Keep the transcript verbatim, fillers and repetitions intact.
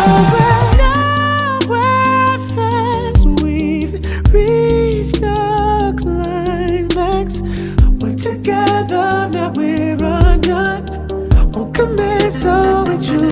Now we're fast, we've reached the climax. We're together, now we're undone. Won't commit, so we choose.